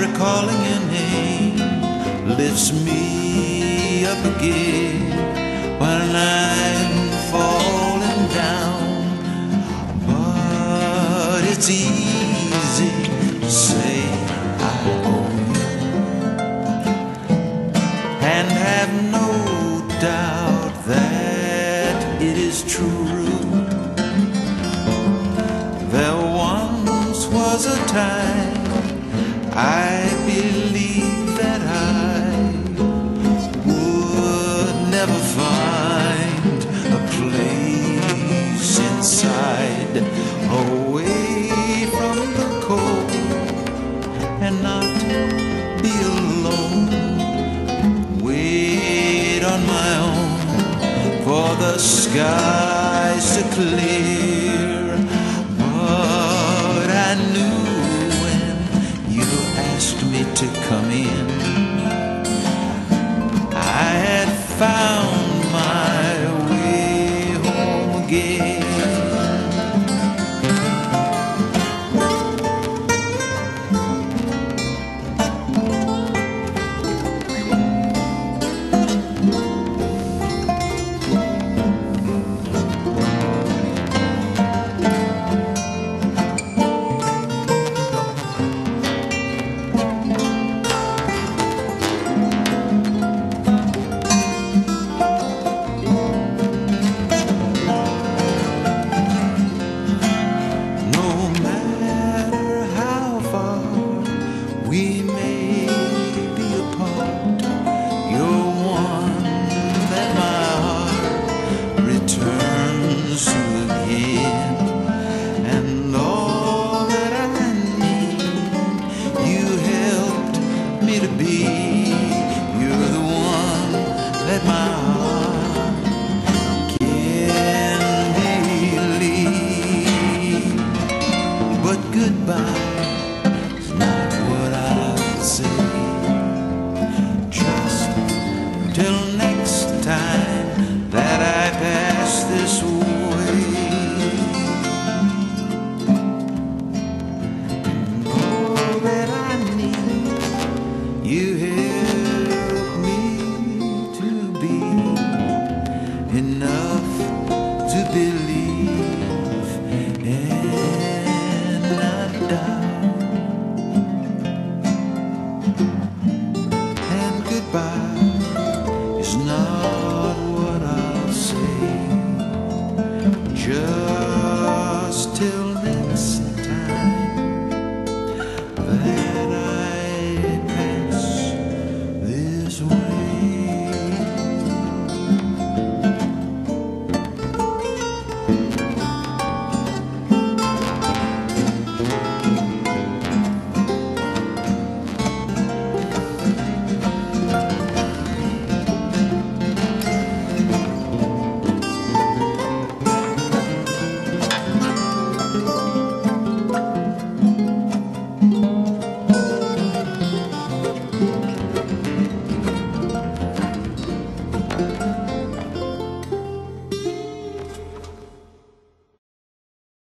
calling your name lifts me up again when I'm falling down. But it's easy to say I owe you and have no doubt that it is true. There once was a time I believed that I would never find a place inside, away from the cold, and not be alone. Wait on my own for the skies to clear. But I knew when you asked me to come in, I had found my way home again. We may be apart, you're one that my heart returns to again. And all that I need, you helped me to be. You're the one that my heart can believe. But goodbye, just till next time that I pass this way. And all that I need, you help me to be enough